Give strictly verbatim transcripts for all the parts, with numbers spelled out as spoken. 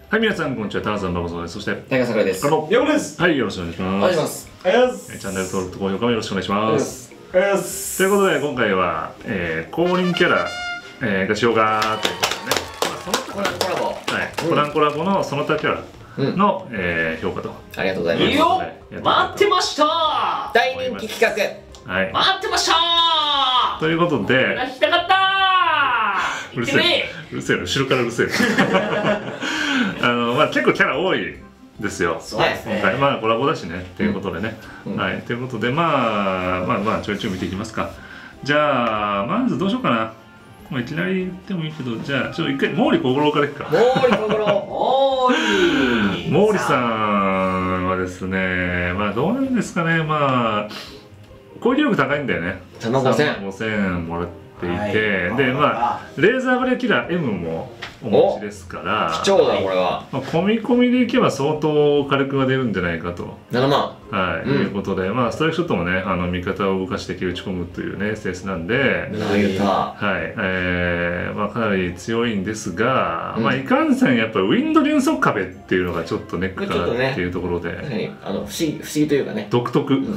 はい、皆さん、こんにちは。ターザンババゾーです。そして、 大川桜です。 あの、 よろです。 はい、よろしくお願いします。 お願いします。 ありがとうございます。 チャンネル登録と高評価もよろしくお願いします。 ありがとうございます。 ということで、今回は、えー、公認キャラ、えー、がしようかということでね、まあ、そのコラボコラボ。 はい、コランコラボのその他キャラの、うん、えー、評価と。 ありがとうございます。 いいよ、待ってました。 大人気企画。 はい。 待ってました。 ということで、 聞きたかった。 うるせえ、うるせえ、後ろからうるせえ。あの、まあ、結構キャラ多いですよ。 そうですね。 今回、まあ、コラボだしね、っていうことでね。 うん、 はい、ということで、まあ、まあ、まあ、ちょいちょい見ていきますか。じゃあ、まずどうしようかな。まあ、いきなり言ってもいいけど、じゃあ、ちょっと一回、毛利小五郎からいくか。 毛利小五郎。 毛利。 毛利さんはですね、まあ、どうなんですかね、まあ。攻撃力高いんだよね。 さんまんごせん。 ごせんもらっていて、 はい、 で、まあ、レーザーブレーキラー エム もお持ちですから、 貴重だ、これは。 まあ、込み込みでいけば相当火力が出るんじゃないかと。 ななまん。 はい、うん、いうことで、まあ、ストライクショットもね、あの味方を動かして打ち込むというね、ステースなんで、はい、えー、まあ、かなり強いんですが、うん、まあ、いかんせん、やっぱりウィンド連速壁っていうのがちょっとネックかなっていうところで、 ね、あの不思議、不思議というかね、 独特。うん、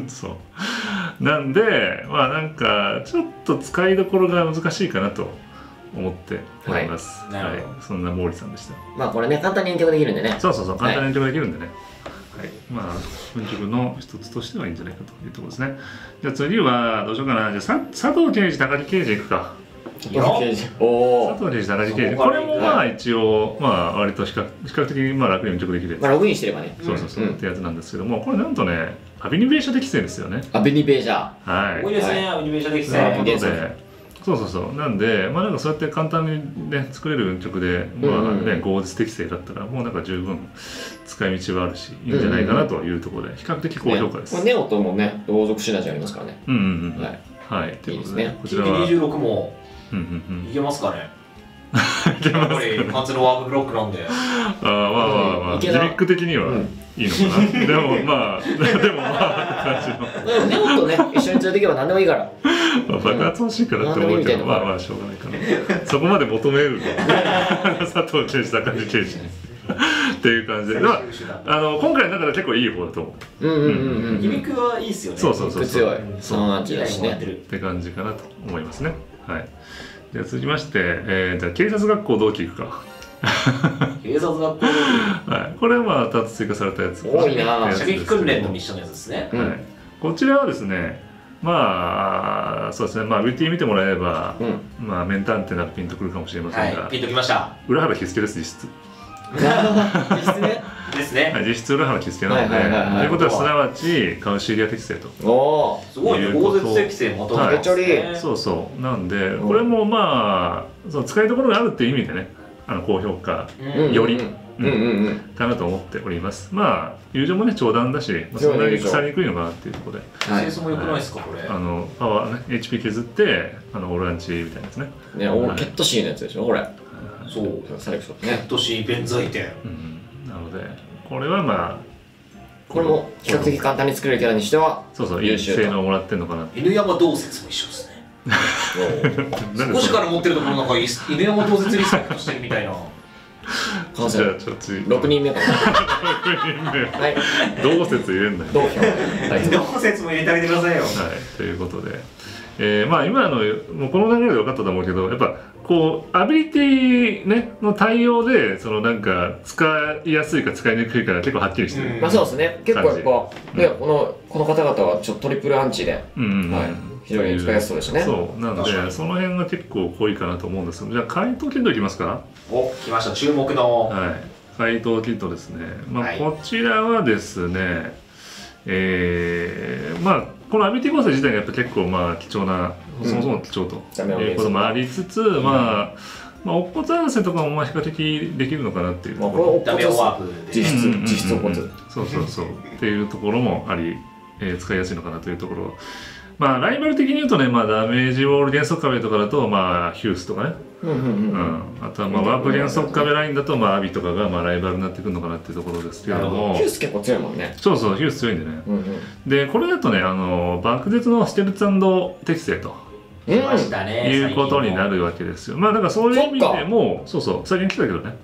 そう。なんで、まあ、なんか、ちょっと使いどころが難しいかなと。思っております。はい、はい、そんな毛利さんでした。 まあこれね簡単に延長できるんでね。 そうそうそう簡単に延長できるんでね。はい、はい、まあ分塾の一つとしてはいいんじゃないかというところですね。じゃあ次はどうしようかな。じゃあさ佐藤刑事高木刑事いくか。 佐藤刑事。おお。 佐藤刑事高木刑事。これもまあ一応まあ割と比較比較的まあ楽に延長できるやつ。 まあログインしてればね。 そうそうそうってやつなんですけども、これなんとねアビニベーシャ適正ですよね。 アビニベーシャ。 はい。 多いですねアビニベーシャ適正。 ということで。そうそうそうなんでまあなんかそうやって簡単にね作れる運曲でまあね合実適正だったらもうなんか十分使い道はあるしいいんじゃないかなというところで比較的高評価です。 ネオともね同族シナジーありますからね。 うんうんうんはいはいということでこちらは ティーピーにじゅうろく もいけますかね。いけますかね。活動ワークブロックなんで。 ああまあまあまあギミック的にはいいのかな。でもまあでもまあ感じの。 ネオとね一緒に連れていけば何でもいいから。 爆発欲しいからって思うけど、まあまあしょうがないかな。そこまで求める佐藤刑事、高木刑事っていう感じで、あの今回だから結構いい方だと思う。 うんうんうんうん。 ギミックはいいっすよね。 そうそうそう。 強い。そのアンチだしね。 って感じかなと思いますね。はい。じゃあ続きまして、えー、じゃあ警察学校同期いくか。 警察学校同期。 はい。これはまあふたつ追加されたやつ。 多いな。 射撃訓練のミッションのやつですね。 はい。こちらはですね。まあそうですね、まあ ブイティー 見てもらえれば、うん、まあメンタンってならピンとくるかもしれませんが、 はい、ピンときました。 浦原喜助です、実質。 実質ね。 ですね。 はい、実質浦原喜助なので、ということはすなわちカウシリア適正と。 おお、 すごいね、豪絶適正まとめてる。 そうそうなんで、これもまあその使いどころがあるっていう意味でね、あの高評価より。かなと思っております。まあ友情もね長弾だし、そんなに腐りにくいのかなっていうところで。 清掃も良くないですかこれ。 あのパワーね エイチピー 削ってあのオールアンチみたいなやつね。 ね、オールケットシーのやつでしょこれ。 そう。 サレクションケットシー弁財天。 なのでこれはまあこれも比較的簡単に作れるキャラにしてはそうそう優秀性能もらってんのかな。 犬山同説も一緒ですね。少しから持ってるところなんか犬山同説リスペクトしてるみたいな。 じゃあちょっとろくにんめかな。 ろくにんめはい同説入れんなよ。 同説も入れてあげてくださいよ。 はいということで、えー、まあ今のもうこの流れで分かったと思うけどやっぱこうアビリティねの対応でそのなんか使いやすいか使いにくいかが結構はっきりしてる。 まあそうですね。結構やっぱねこのこの方々はちょっとトリプルアンチで、はい非常に使いやすそうでしたね。 そうなんでその辺が結構濃いかなと思うんですけど、じゃあ怪盗キットいきますか。 お来ました注目の。 はい怪盗キットですね。まあこちらはですね、えー、まあこのアビリティ構成自体がやっぱ結構まあ貴重な、そもそも貴重ということもありつつ、まあまあ乙骨合わせとかもまあ比較的できるのかなっていうところ。 ダメワープ実質実質乙骨。 そうそうそうっていうところもあり、えー、使いやすいのかなというところ。まあライバル的に言うとね、まあ、ダメージウォール減速壁とかだと、まあ、ヒュースとかね、あとはまあワープ減速壁ラインだと、まあ、アビとかがまあライバルになってくるのかなっていうところですけれども、 ヒュース結構強いもんね。 そうそうヒュース強いんでね、うんうん、でこれだとねあの爆絶のステルツ&適正ということになるわけですよ。まあだからそういう意味でもそうそう最近来たけどね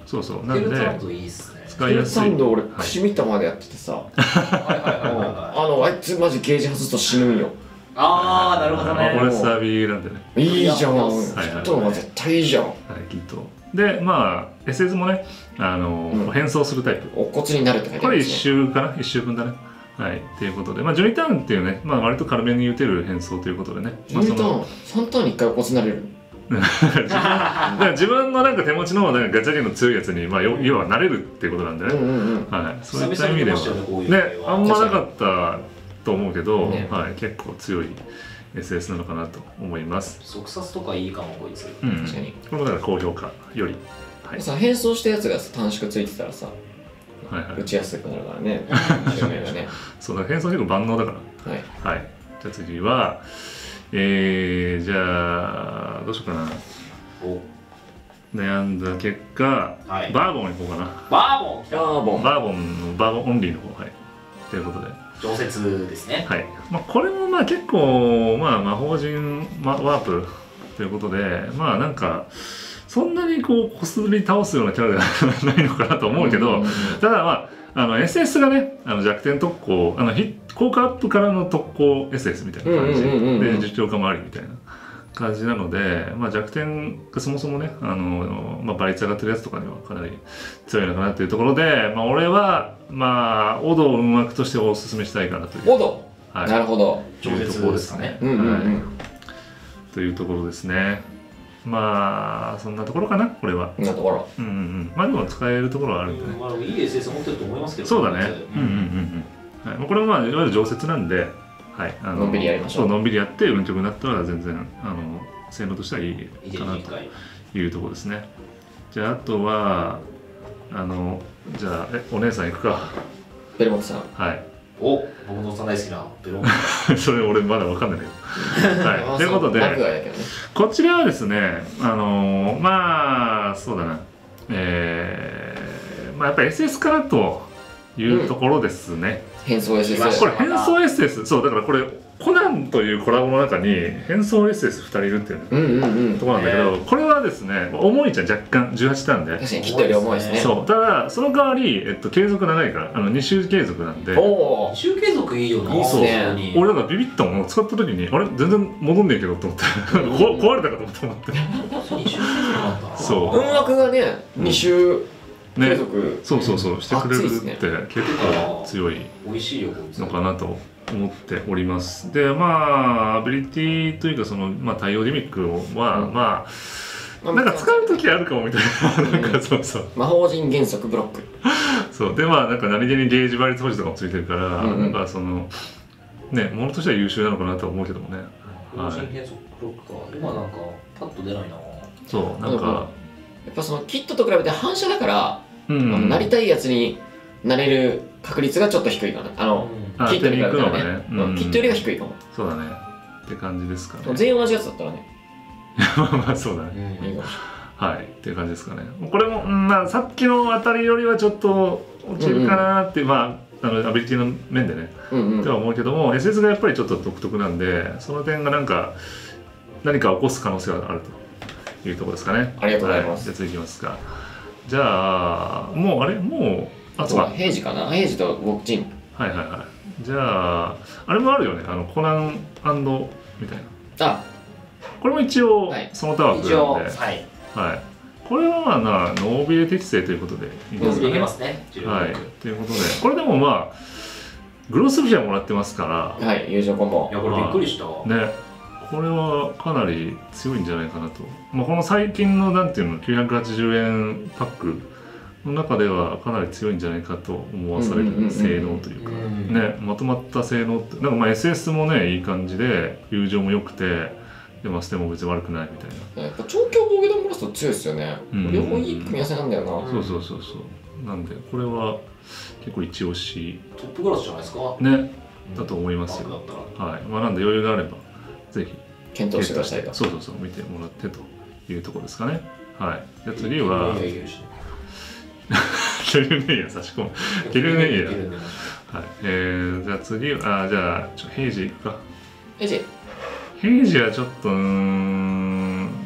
そうそうなんで使いやすい。俺串見たまでやっててさ、あのあいつマジゲージ外すと死ぬんよ。 ああなるほどね。 これスタービーなんでね。 いいじゃん。キットの方が絶対いいじゃん。はいキット。でまあ エスエス もねあの変装するタイプ。 お骨になるって書いてある。 これ一周かな一周分だね。はいっていうことでまあじゅうにターンっていうねまあ割と軽めに打てる変装ということでね。 じゅうにターンさんターンにいっかいお骨になれる。 だから自分のなんか手持ちのなんかガチャゲンの強いやつにまあ要は慣れるっていうことなんでね。はい。そういった意味ではねあんまなかったと思うけど、はい結構強い エスエス なのかなと思います。 速殺とかいいかもこいつ。 うん。確かに。これもだから高評価より。 はい。さ変装したやつが短縮ついてたらさ、打ちやすくなるからね。 そうだ変装結構万能だから。はい。はい。じゃあ次は。えー、じゃあどうしようかな悩んだ結果、はい、バーボンいこうかな。 バーボンバーボンバーボンのバーボンオンリーの方はいということで常設ですね。 はい、まあ、これもまあ結構、まあ、魔法陣、ま、ワープということでまあなんかそんなにこうこすり倒すようなキャラではないのかなと思うけど、ただまああの エスエス がねあの弱点特攻あの効果アップからの特攻 エスエス みたいな感じで実況化もありみたいな感じなので、まあ、弱点がそもそもねあの、まあ、倍率上がってるやつとかにはかなり強いのかなっていうところで、まあ、俺はまあオドを運枠としておすすめしたいかなという。 オド、はい、なるほどというところですね。というところですね。まあそんなところかなこれは。 そんなところ。 うんうんうん。まあでも使えるところはあるんでね。 まあいい エスエス 持ってると思いますけど。 そうだね。うんうんうんうん。はい。これもまあいわゆる常設なんで、はい。 あののんびりやりましょう。 のんびりやって運極になったら全然あの性能としてはいいかなというところですね。じゃああとはあのじゃあえお姉さん行くか。 ベルモットさん。 はい。 お、僕のさん大好きなベロン。 それ俺まだわかんないけど。はい。ということで、こちらはですね、あのー、まあそうだな、えー、まあやっぱ エスエス かなというところですね。 うん、変装 エスエス。 これ変装 エスエス、そうだからこれコナンというコラボの中に変装 エスエスふたりいるっていうところなんだけど、これはですね重いじゃん若干じゅうはちターンで。 確かにキットより重いですね。 そうただその代わりえっと継続長いからあのに周継続なんで。 おお。に周継続いいよな。 いいっすね。 俺だからビビったもの使った時にあれ全然戻んねえけどと思って壊れたかと思って。 に周継続なんだ。 そう。 運枠がねに周継続。 そうそうそうしてくれるって結構強いのかなと。思っております。でまあアビリティというかその、まあ、対応リミックは、うん、まあなんか使う時あるかもみたいな、なんかそうそう魔法陣原則ブロックそうでまあなんか何気にゲージ倍率保持とかもついてるから、うんうん、なんかそのねものとしては優秀なのかなと思うけどもね。 魔法陣原則ブロックか今なんかパッと出ないな。 そうなんかやっぱそのキットと比べて反射だから、うん、あのなりたいやつになれる確率がちょっと低いかな。あの、うん、キットよりかはね、うん、キットよりは低いかも。 そうだねって感じですかね。 全員同じやつだったらねまあまあそうだね、うん、いいかもしれない。はいっていう感じですかね。これも、うん、まあさっきのあたりよりはちょっと落ちるかなって、うんうん、まああのアビリティの面でね、うんうん、とは思うけども エスエス がやっぱりちょっと独特なんでその点がなんか何か起こす可能性があるというところですかね。 ありがとうございます。 はい、じゃあ次いきますか。じゃあもうあれもうあとは平時かな。平時とウォークチン。 はいはいはい。じゃああれもあるよね。あのコナン&みたいな。あ、これも一応その他枠なんで。はい。はい。これはまあなノービレ適正ということでいいですかね。 いけますね。 はい。ということでこれでもまあグロスフィアもらってますから。 はい。友情コンボ。 いやこれびっくりした。 ね。これはかなり強いんじゃないかなと。まあこの最近のなんていうのきゅうひゃくはちじゅうえんパック。の中ではかなり強いんじゃないかと思わされる性能というかねまとまった性能ってなんかまあ エスエス もねいい感じで友情も良くてでマステも別に悪くないみたいな。 やっぱ調教防御弾ブラスト強いですよね、うん、両方いい組み合わせなんだよな、 うん、そうそうそうそうなんでこれは結構一押しトップクラスじゃないですかねだと思いますよ、うん、はいまあなんで余裕があればぜひ検討してくださいとそうそうそう見てもらってというところですかね。はいじゃあ次はケルネイヤ差し込むケルネイヤはいえー、じゃあ次あじゃあちょ平時いくか。 平時平時はちょっとうん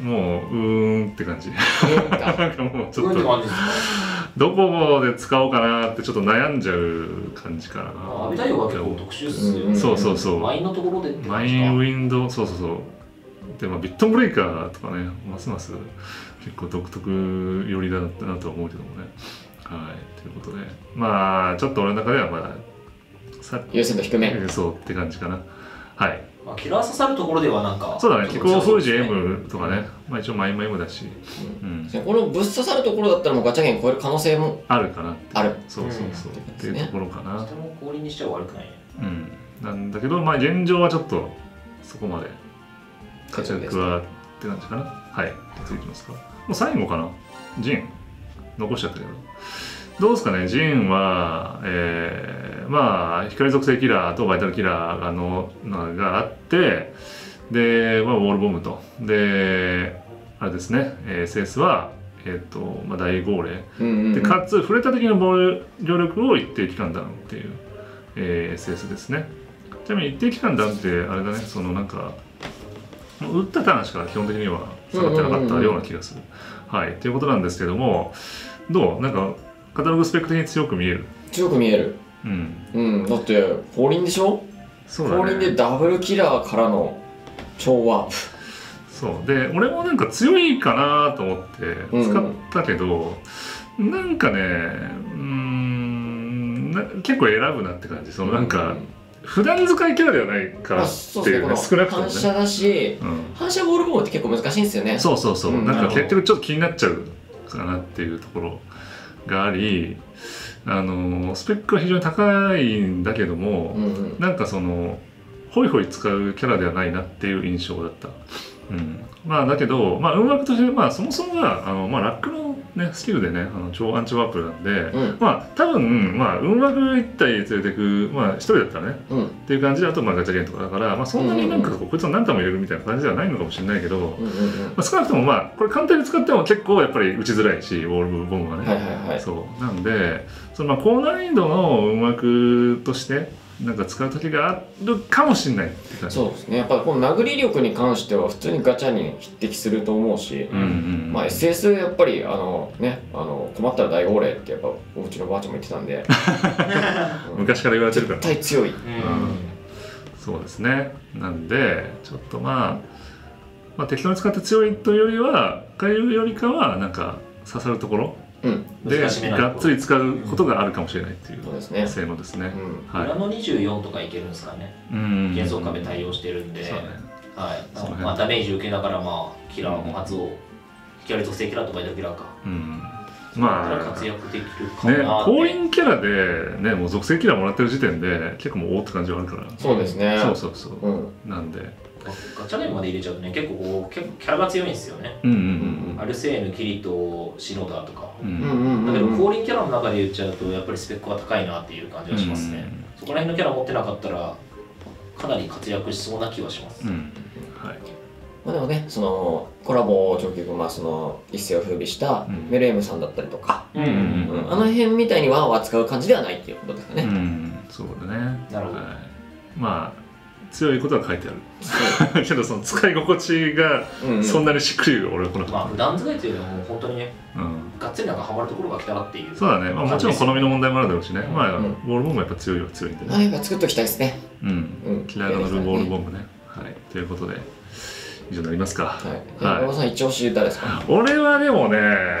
もううーんって感じなんかもうちょっとどこで使おうかなってちょっと悩んじゃう感じかな。 阿部太陽は結構特殊っすよね。 そうそうそう、 マインのところでマインウィンドウ、そうそうそうで、まあ、ビットブレイカーとかね、ますます結構独特寄りだなとは思うけどもね。はいということで、まあちょっと俺の中ではまだ優先度低めそうって感じかな。はい。 まあ、キラー刺さるところではなんかそうだね、気候封じ M とかね、まあ一応マイマイ M だし、 うんうん、このぶっ刺さるところだったらもうガチャゲン超える可能性もあるかなってあるそうそうそう、うん、っていうところかな。 とても氷にしちゃ悪くないね。 うんなんだけど、まあ現状はちょっとそこまで活躍はって感じかな。はい、次いきますか。もう最後かな。ジン残しちゃったけどどうですかね。ジンは、えー、まあ光属性キラーとバイタルキラーののがあって、で、まあ、ウォールボムとであれですね エスエス は、えーとまあ、大号令、うんうんうん、でかつ触れた時の防御力を一定期間ダウンっていう、えー、エスエス ですね。ちなみに一定期間ダウンってあれだね、そのなんか打ったターンしか基本的には下がってなかったような気がする。はいということなんですけども、どうなんかカタログスペック的に強く見える。 強く見える。うん。うん。だって降臨でしょ。そうだね。降臨でダブルキラーからの超ワープ。 そうで、俺もなんか強いかなと思って使ったけど、うんうん、なんかね、うーんな結構選ぶなって感じ。そのなんか、うんうん、普段使いキャラではないからっていうね、少なくともね。反射だし、うん、反射ボールボムって結構難しいんですよね。 そうそうそう。うん、なんか結局ちょっと気になっちゃうかなっていうところがあり、あのスペックは非常に高いんだけども、うんうん、なんかそのホイホイ使うキャラではないなっていう印象だった。うん、まあだけど、まあ、運枠として、まあ、そもそもがあの、まあ、ラックの、ね、スキルでねあの超アンチワープなんで、うん、まあ多分、まあ、運枠いったい連れていく、まあ、一人だったらね、うん、っていう感じだと、まあ、ガチャゲンとかだから、まあ、そんなになんかこいつを何回も入れるみたいな感じではないのかもしれないけど、まあ、少なくとも、まあ、これ簡単に使っても結構やっぱり打ちづらいし、ウォールボムがね、はいはいはい、そうなんでその、まあ、高難易度の運枠としてなんか使う時があるかもしれないって感じ。 そうですね。やっぱこの殴り力に関しては普通にガチャに匹敵すると思うし、うんうんうん、まあ エスエス やっぱりあのねあの困ったら大号令ってやっぱおうちのばあちゃんも言ってたんで昔から言われてるから絶対強い、うん、 そうですね。なんでちょっとまあ、まあ、適当に使って強いというよりはかいうよりかはなんか刺さるところうん、でがっつり使うことがあるかもしれないっていう性能ですね。 裏のにじゅうよんとかいけるんですかね。幻想壁対応してるんで、はい。まあダメージ受けながらまあキラーの発を光属性キラーとバイタルキラーか。うん。まあ活躍できるかな。ね、 降臨キャラでねもう属性キラーもらってる時点で結構もうおって感じはあるから。 そうですね。 そうそうそう。なんで。 ガチャゲンまで入れちゃうとね結構こう結構キャラが強いんですよね。アルセーヌ、キリト、シノダとか。だけど降臨キャラの中で言っちゃうとやっぱりスペックが高いなっていう感じがしますね。そこら辺のキャラ持ってなかったらかなり活躍しそうな気はします。うん、 はい。まあでもねそのコラボ上級まあその一世を風靡したメルエムさんだったりとか、あの辺みたいにワンを扱う感じではないっていうことですかね。うん、 そうだね。なるほど。はい、まあ。強いことは書いてあるけどその使い心地がそんなにしっくり俺はこのまあ普段使いっていうのはもう本当にね、うん、がっつりなんかハマるところが来たらっていうそうだね、まあ、もちろん好みの問題もあるだろうしね、うん、まあ、うん、ボールボムもやっぱ強いは強いんでね、 あやっぱ作っときたいですねうん、うん、キラーが乗るボールボムね、はいということで以上になりますか。 はいはい、山さん一押し誰ですか。 俺はでもね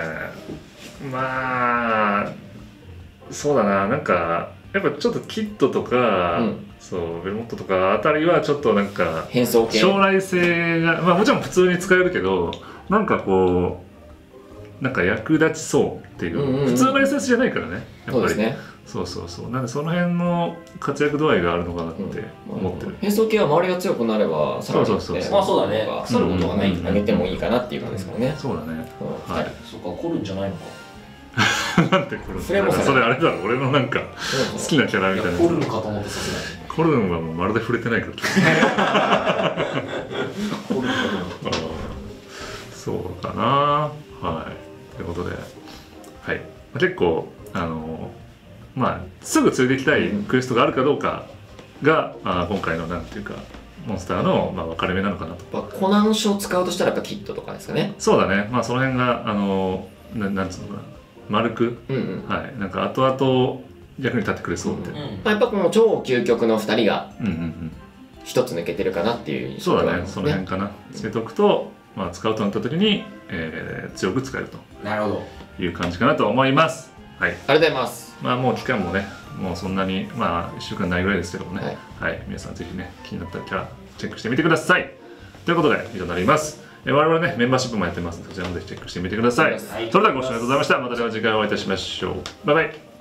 まあそうだななんかやっぱちょっとキットとか、うん、そうベルモットとかあたりはちょっとなんか変装系将来性がまあもちろん普通に使えるけどなんかこうなんか役立ちそうっていう、うんうんうん、普通の エスエス じゃないからねやっぱりそうですねそうそうそうなんでその辺の活躍度合いがあるのかなって思ってる、うん、 変装系は周りが強くなればさらに、ね、そうそうそうまあそうだね腐ることがない上げてもいいかなっていう感じですからね、 うん、そうだね、 うん、はいそっか凝るんじゃないのかなんてこれそれあれだろ俺のなんか好きなキャラみたいなコルンかと思ってさすがにコルンはもうまるで触れてないからコルンかと思ってそうかなはいということではい結構あのまあすぐ連れて行きたいクエストがあるかどうかが、うん、あ今回のなんていうかモンスターの、まあ、分かれ目なのかなと。 コナン書を使うとしたらやっぱキットとかですかね。 そうだね、まあその辺があのななんつうのかな、丸く、うんうん、はい、なんか後々役に立ってくれそうみたいな、うんうん、 やっぱこの超究極のふたりが一つ抜けてるかなっていう印象がありますね。 そうだね、その辺かな、つけておくと、まあ、使うとなった時に、えー、強く使えるとなるほどいう感じかなと思います。はい、ありがとうございます。 まあもう期間もね、もうそんなにまあいっしゅうかんないぐらいですけどもね、はい、はい、皆さんぜひね気になったらキャラチェックしてみてください。ということで以上になります。我々ねメンバーシップもやってますので、そちらもぜひチェックしてみてください。はい、それではご視聴ありがとうございました。また次回お会いいたしましょう。バイバイ。